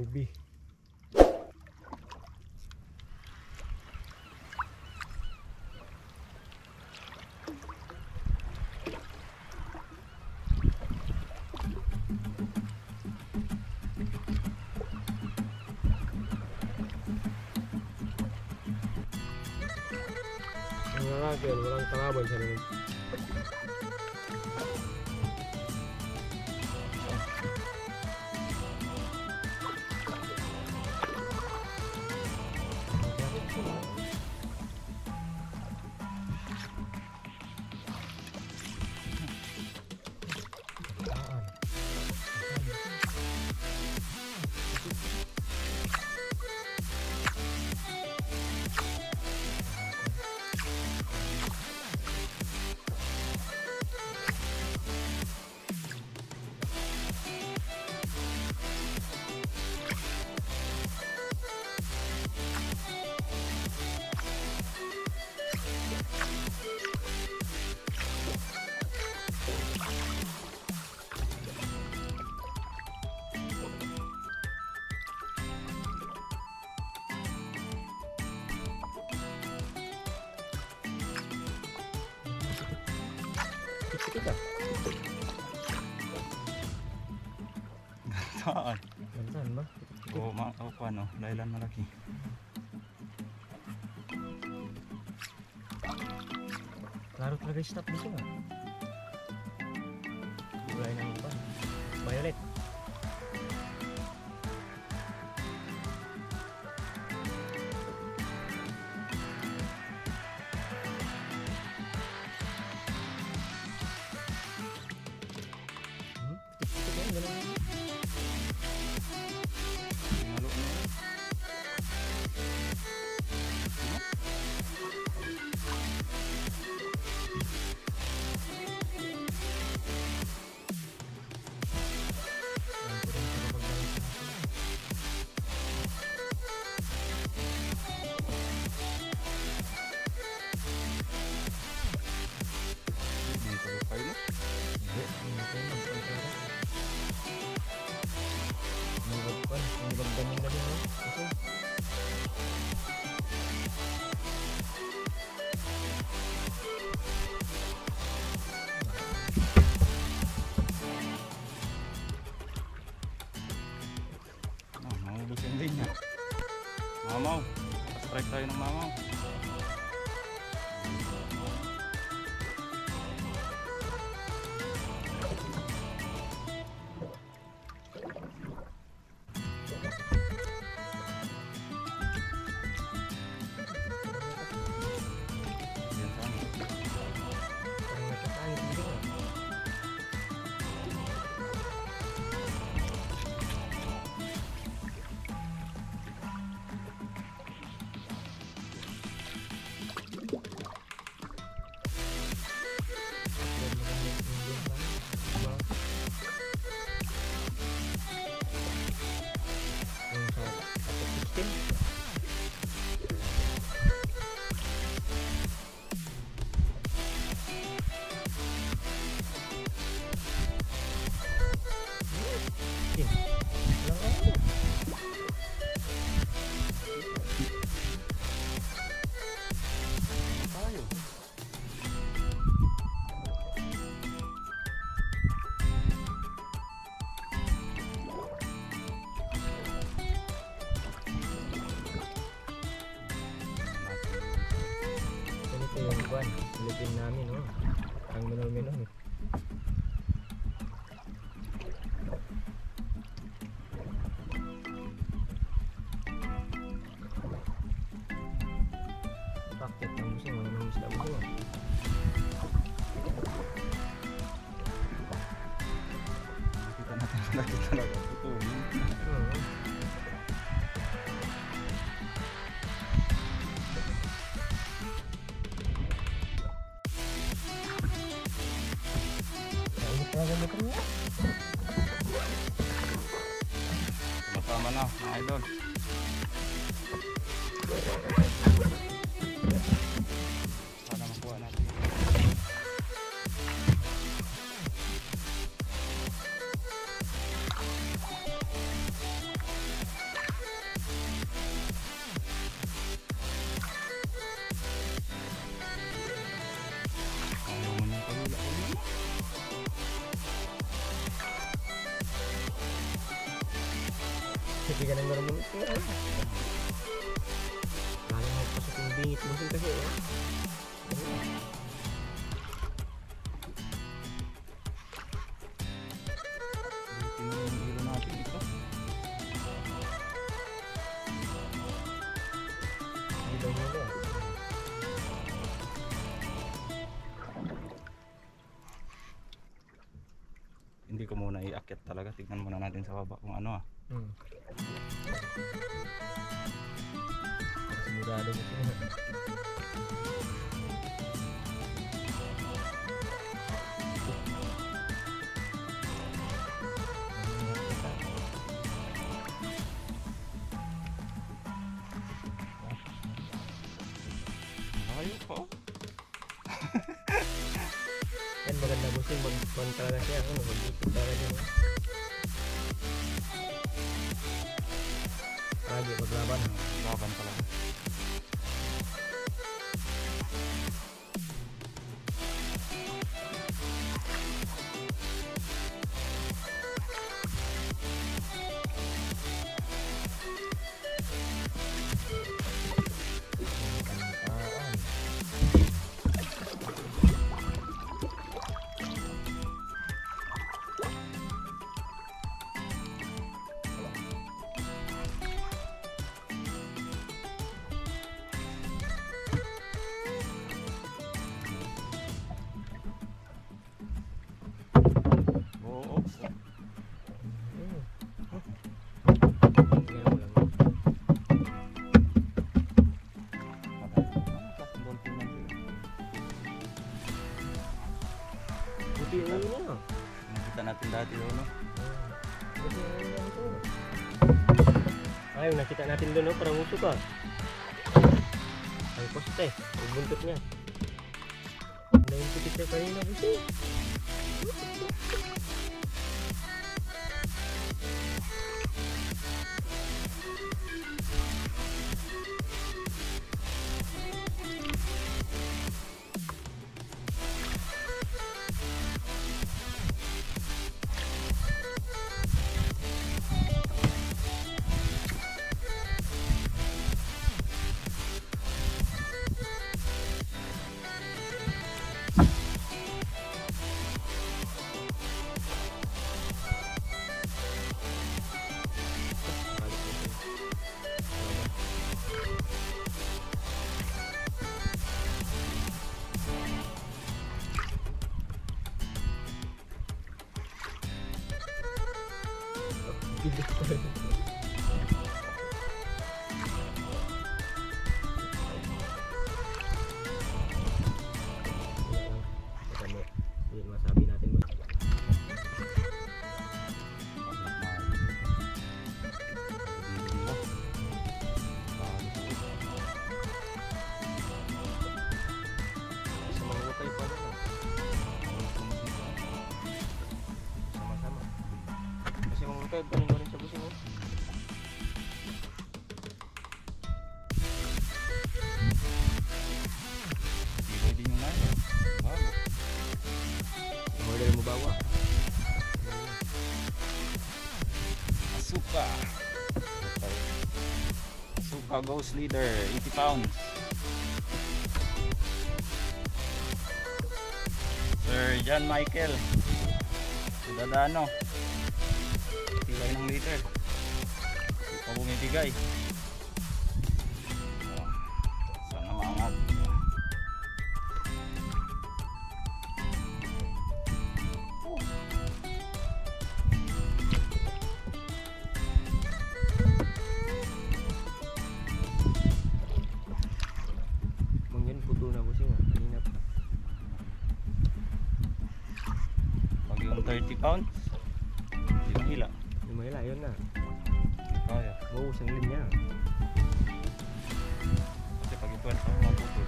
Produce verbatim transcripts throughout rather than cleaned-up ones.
Grabe. Ang lalaki, walang kalaban siya naman. Kita. Saan? Saan ba? Oo, ma o ano, dailan malaki. Klaro talaga yung stop dito nga. Kulay ng ba? Violet. Mamaw, strike tayo ng mamaw. Buwan, silipin namin, oh. Ang minum-minum eh. Bakit ang gusto mo? Anong isda gusto mo? Nakita natin, nakita natin ito. Oo. Sama-sama na, mga idol. Sana makuha natin. Hindi ka nang marunong ito. Lalo mo pasok yung bingit mo kasi eh. Tingnan mo yung hilo natin ito. Hindi daw nilo ah. Hindi ko muna iakyat talaga. Tignan muna natin sa baba kung ano ah. Hmm. Sigurado mo siya. Layo pa oh. Yan maganda busing mag-con talaga siya. Ano, mag-isip talaga din. eh. Lagi maglaban. Laban talaga. Kantaan. Oo. Hmm. Tingnan mo lang. Ano klaseng dolphin yan sila? Buti yung ulo niya. Nakita natin dati oh, no? Buti yung ulo niya ito. Ay, nakita natin doon, no? Parang uso ka. Ay, poste. Ang buntot niya. Ano yung tipis niya kanina, buti? Hindi masabi natin mo. Sa mga lokay pa naman. Sama-sama. Kasi mga lokay, galing ba rin sa busing mo? Ibay din yung naya. Bago. Model mo bawa. Asuka. Asuka Ghost Leader, eighty pounds. Sir John Michael Ciudadano, pilay ng liter. Pa bumibigay. Oh, sana maangat. Mangyan puto na busing ah. Kanina pa. Pag yung thirty pounds, hindi mahila. Yung mahila, yun na. Kaya. Maubos ang linya. Kasi pag yung twelve pounds, mapupul.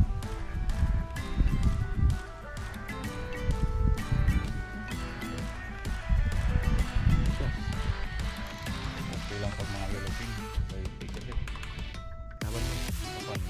Okay lang pag mga lalapin. Kaya ticket eh. Laban mo. Kapan.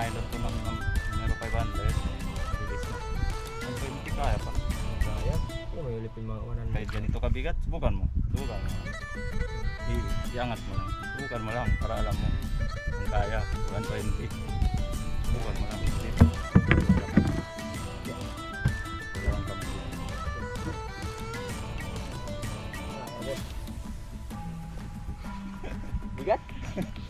nylon to ng numero five hundred. Bilis na. one twenty kaya pa. Kaya, ano may ulipin mga one hundred. Kahit ganito kabigat, subukan mo. Subukan mo. I- iangat mo lang. Subukan mo lang para alam mo kung kaya. one twenty. Subukan mo lang. Dito. Dalawang kamay. Bigat?